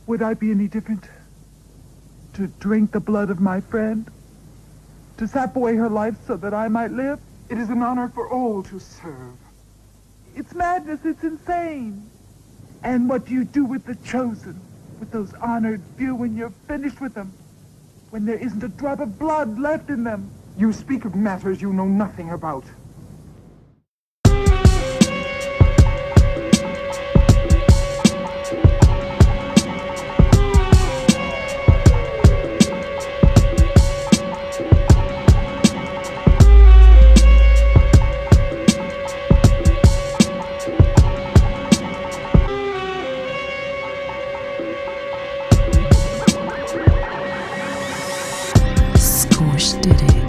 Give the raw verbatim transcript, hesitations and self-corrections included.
Would I be any different? To drink the blood of my friend? To sap away her life so that I might live? It is an honor for all to serve. It's madness, it's insane. And what do you do with the chosen? With those honored few when you're finished with them? When there isn't a drop of blood left in them? You speak of matters you know nothing about. SCORCH did it.